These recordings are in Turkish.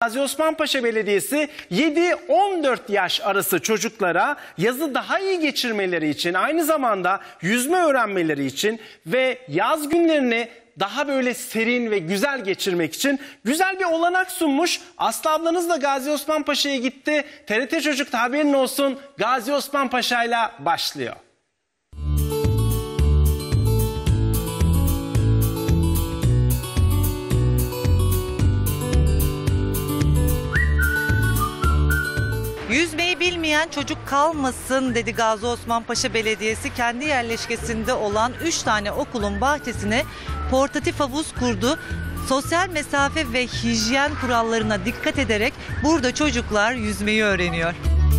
Gazi Osman Paşa Belediyesi 7-14 yaş arası çocuklara yazı daha iyi geçirmeleri için, aynı zamanda yüzme öğrenmeleri için ve yaz günlerini daha böyle serin ve güzel geçirmek için güzel bir olanak sunmuş. Aslı ablanız da Gazi Osman Paşa'ya gitti. TRT Çocuk'ta haberin olsun, Gazi Osman Paşa'yla başlıyor. Yüzmeyi bilmeyen çocuk kalmasın dedi Gazi Osman Paşa Belediyesi. Kendi yerleşkesinde olan 3 tane okulun bahçesine portatif havuz kurdu. Sosyal mesafe ve hijyen kurallarına dikkat ederek burada çocuklar yüzmeyi öğreniyor.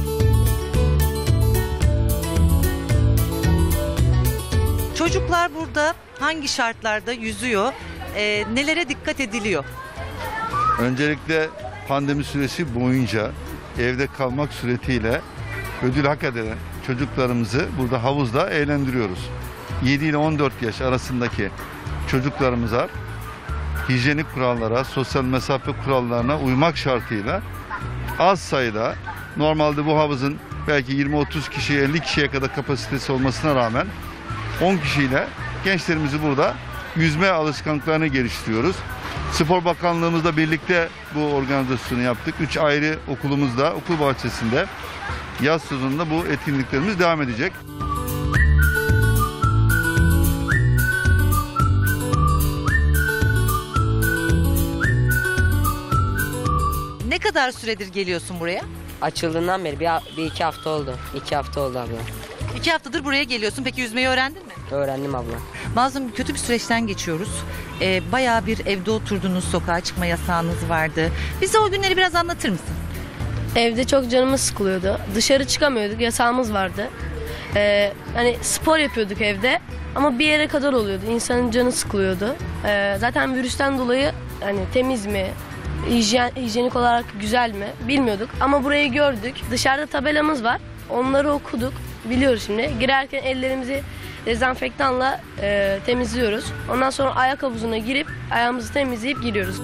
Çocuklar burada hangi şartlarda yüzüyor, nelere dikkat ediliyor? Öncelikle pandemi süresi boyunca evde kalmak suretiyle ödül hak eden çocuklarımızı burada havuzda eğlendiriyoruz. 7 ile 14 yaş arasındaki çocuklarımıza hijyenik kurallara, sosyal mesafe kurallarına uymak şartıyla az sayıda, normalde bu havuzun belki 20-30 kişi, 50 kişiye kadar kapasitesi olmasına rağmen 10 kişiyle gençlerimizi burada yüzme alışkanlıklarını geliştiriyoruz. Spor Bakanlığımızla birlikte bu organizasyonu yaptık. 3 ayrı okulumuzda, okul bahçesinde yaz sezonunda bu etkinliklerimiz devam edecek. Ne kadar süredir geliyorsun buraya? Açıldığından beri bir iki hafta oldu. 2 hafta oldu abla. 2 haftadır buraya geliyorsun. Peki yüzmeyi öğrendin mi? Öğrendim abla. Mazlum, kötü bir süreçten geçiyoruz. Bayağı bir evde oturdunuz, sokağa çıkma yasağınız vardı. Bize o günleri biraz anlatır mısın? Evde çok canımız sıkılıyordu. Dışarı çıkamıyorduk, yasağımız vardı. Hani spor yapıyorduk evde ama bir yere kadar oluyordu. İnsanın canı sıkılıyordu. Zaten virüsten dolayı hani temiz mi, hijyenik olarak güzel mi bilmiyorduk. Ama burayı gördük. Dışarıda tabelamız var. Onları okuduk. Biliyoruz şimdi. Girerken ellerimizi dezenfektanla temizliyoruz. Ondan sonra ayak havuzuna girip ayağımızı temizleyip giriyoruz.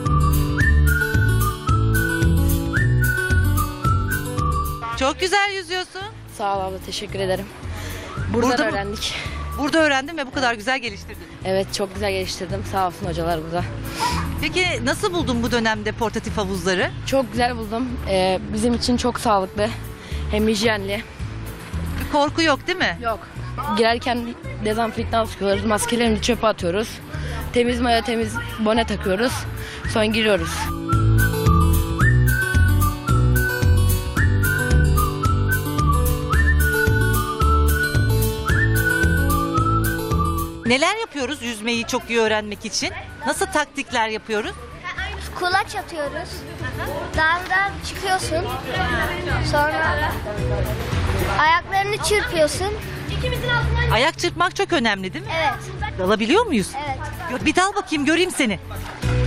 Çok güzel yüzüyorsun. Sağ ol abla, teşekkür ederim. Burada öğrendik. Burada öğrendim ve bu kadar güzel geliştirdin. Evet, çok güzel geliştirdim. Sağ olsun hocalar burada. Peki nasıl buldun bu dönemde portatif havuzları? Çok güzel buldum. Bizim için çok sağlıklı. Hem hijyenli. Bir korku yok değil mi? Yok. Girerken dezenfektan sıkıyoruz. Maskelerimizi çöpe atıyoruz. Temiz mayo, temiz bone takıyoruz. Sonra giriyoruz. Neler yapıyoruz yüzmeyi çok iyi öğrenmek için? Nasıl taktikler yapıyoruz? Kulaç atıyoruz. Daldan çıkıyorsun. Sonra ayaklarını çırpıyorsun. Ayak çırpmak çok önemli değil mi? Evet. Dalabiliyor muyuz? Evet. Bir dal bakayım, göreyim seni.